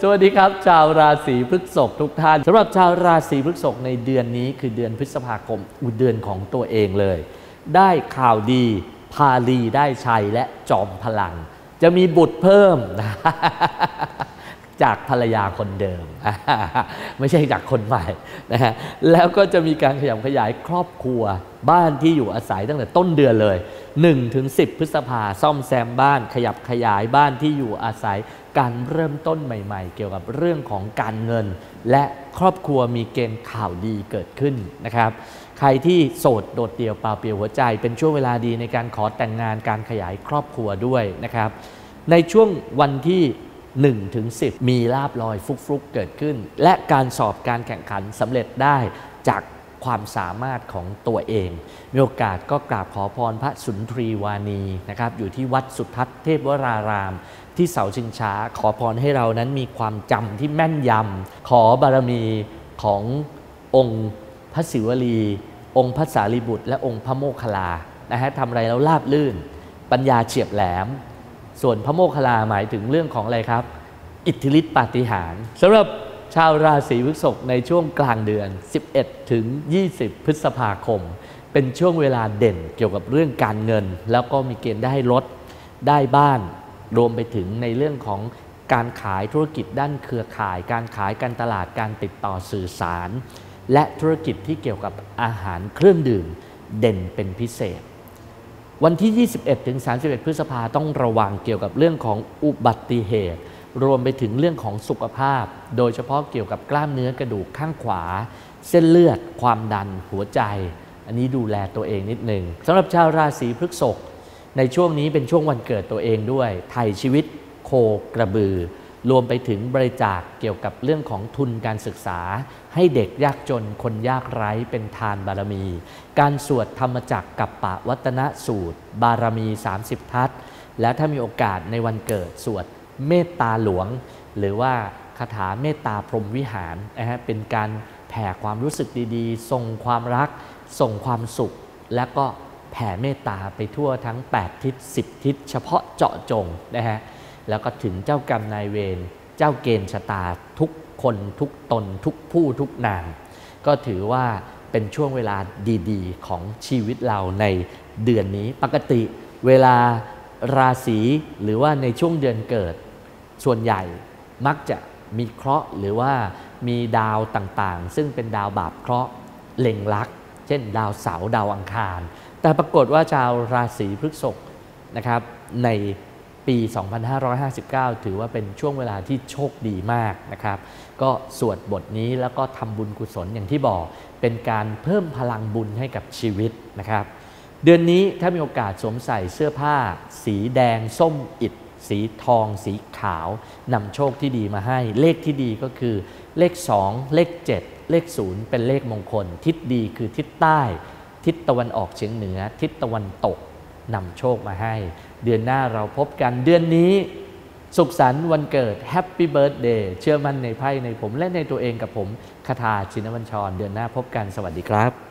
สวัสดีครับชาวราศีพฤษภทุกท่านสำหรับชาวราศีพฤษภในเดือนนี้คือเดือนพฤษภาคมเดือนของตัวเองเลยได้ข่าวดีพาลีได้ชัยและจอมพลังจะมีบุตรเพิ่ม จากภรรยาคนเดิม ไม่ใช่จากคนใหม่นะฮะแล้วก็จะมีการขยายครอบครัวบ้านที่อยู่อาศัยตั้งแต่ต้นเดือนเลย1-10 พฤษภาซ่อมแซมบ้านขยับขยายบ้านที่อยู่อาศัยการเริ่มต้นใหม่ๆเกี่ยวกับเรื่องของการเงินและครอบครัวมีเกณฑ์ข่าวดีเกิดขึ้นนะครับใครที่โสดโดดเดี่ยวเปล่าเปลี่ยวหัวใจเป็นช่วงเวลาดีในการขอแต่งงานการขยายครอบครัวด้วยนะครับในช่วงวันที่1-10 มีลาภลอยฟุกๆเกิดขึ้นและการสอบการแข่งขันสำเร็จได้จากความสามารถของตัวเองมีโอกาสก็กราบขอพรพระสุนทรีวานีนะครับอยู่ที่วัดสุทัศน์เทพวรารามที่เสาชิงช้าขอพรให้เรานั้นมีความจำที่แม่นยำขอบารมีขององค์พระศิวลีองค์พระสารีบุตรและองค์พระโมคคัลลานะฮะทำอะไรแล้วราบลื่นปัญญาเฉียบแหลมส่วนพระโมคคัลลาหมายถึงเรื่องของอะไรครับอิทธิฤทธิปาฏิหาริย์สำหรับชาวราศีพฤษภในช่วงกลางเดือน11-20 พฤษภาคมเป็นช่วงเวลาเด่นเกี่ยวกับเรื่องการเงินแล้วก็มีเกณฑ์ได้รถได้บ้านรวมไปถึงในเรื่องของการขายธุรกิจด้านเครือข่ายการขายการตลาดการติดต่อสื่อสารและธุรกิจที่เกี่ยวกับอาหารเครื่องดื่มเด่นเป็นพิเศษวันที่ 21-31 พฤษภาต้องระวังเกี่ยวกับเรื่องของอุบัติเหตุรวมไปถึงเรื่องของสุขภาพโดยเฉพาะเกี่ยวกับกล้ามเนื้อกระดูกข้างขวาเส้นเลือดความดันหัวใจอันนี้ดูแลตัวเองนิดหนึ่งสำหรับชาวราศีพฤษภในช่วงนี้เป็นช่วงวันเกิดตัวเองด้วยไถ่ชีวิตโคกระบือรวมไปถึงบริจาคเกี่ยวกับเรื่องของทุนการศึกษาให้เด็กยากจนคนยากไร้เป็นทานบารมีการสวดธรรมจักรกัปปะวัตนสูตรบารมี30ทัศน์และถ้ามีโอกาสในวันเกิดสวดเมตตาหลวงหรือว่าคาถาเมตตาพรหมวิหารนะฮะเป็นการแผ่ความรู้สึกดีๆส่งความรักส่งความสุขและก็แผ่เมตตาไปทั่วทั้ง8ทิศ10ทิศเฉพาะเจาะจงนะฮะแล้วก็ถึงเจ้ากรรมนายเวรเจ้าเกณฑ์ชะตาทุกคนทุกตนทุกผู้ทุกนามก็ถือว่าเป็นช่วงเวลาดีๆของชีวิตเราในเดือนนี้ปกติเวลาราศีหรือว่าในช่วงเดือนเกิดส่วนใหญ่มักจะมีเคราะห์หรือว่ามีดาวต่างๆซึ่งเป็นดาวบาปเคราะห์เล็งลักเช่นดาวเสาร์ดาวอังคารแต่ปรากฏว่าชาวราศีพฤษภนะครับในปี 2559 ถือว่าเป็นช่วงเวลาที่โชคดีมากนะครับก็สวดบทนี้แล้วก็ทำบุญกุศลอย่างที่บอกเป็นการเพิ่มพลังบุญให้กับชีวิตนะครับเดือนนี้ถ้ามีโอกาสสวมใส่เสื้อผ้าสีแดงส้มอิฐสีทองสีขาวนำโชคที่ดีมาให้เลขที่ดีก็คือเลข2เลข7เลข0เป็นเลขมงคลทิศดีคือทิศใต้ทิศตะวันออกเฉียงเหนือทิศตะวันตกนำโชคมาให้เดือนหน้าเราพบกันเดือนนี้สุขสันต์วันเกิดแฮปปี้เบิร์ธเดย์เชื่อมั่นในไพ่ในผมและในตัวเองกับผมคทาชินวัญชรเดือนหน้าพบกันสวัสดีครับ